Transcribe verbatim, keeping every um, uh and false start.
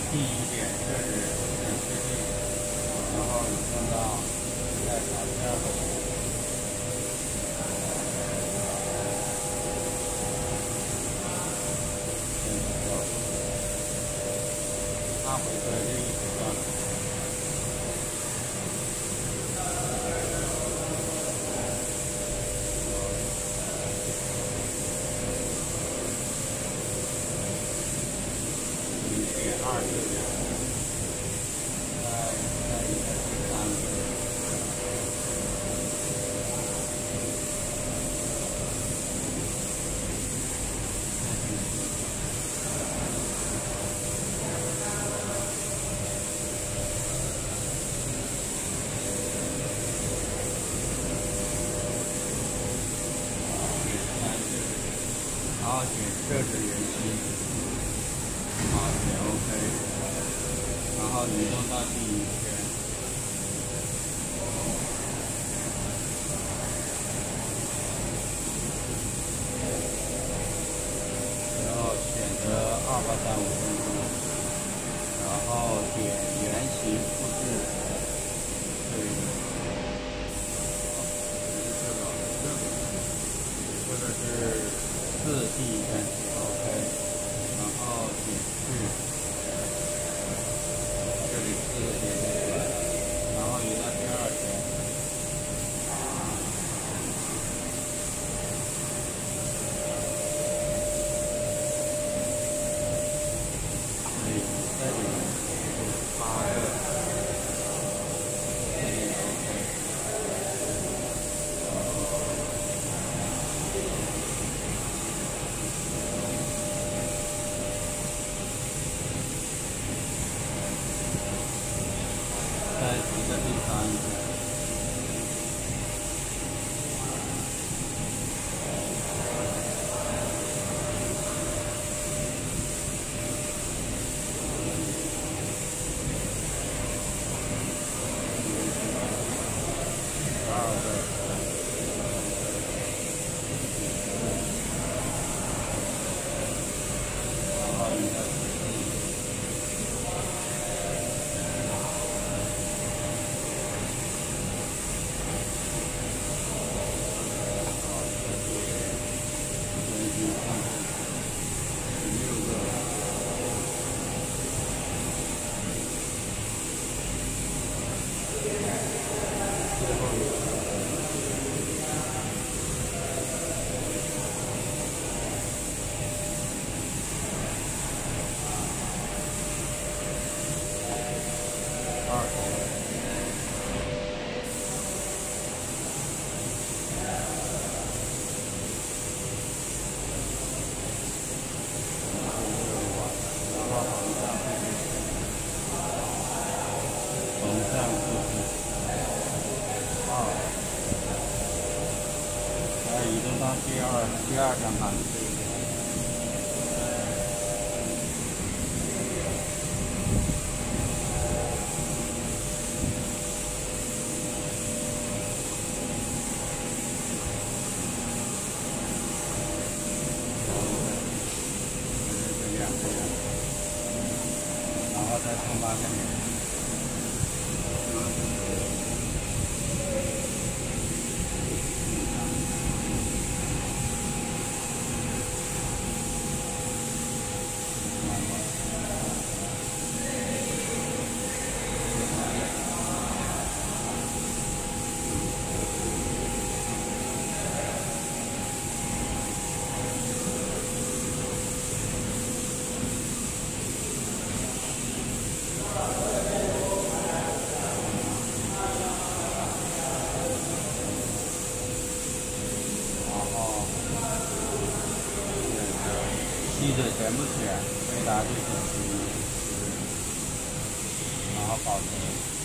第一点就是 H C T， 然后你看到再找第二个。它回归这一阶段。点二四点，再再一个第三个。然后选设置原型，好，选 OK， 然后移动到第一圈，然后选择二八三五分钟，然后点原型复制，对，这个，这个是四 第一圈 OK， 然后点去，这里四个点就对了，然后移到第二圈，这里这里八个，这里 OK。再一个第三个，十二个，然后一个。二十。然后横向复制，横向复制，二，再移动到第二第二张盘这一边。然后再冲八下面。记着全部选，回答对选题，然后保存。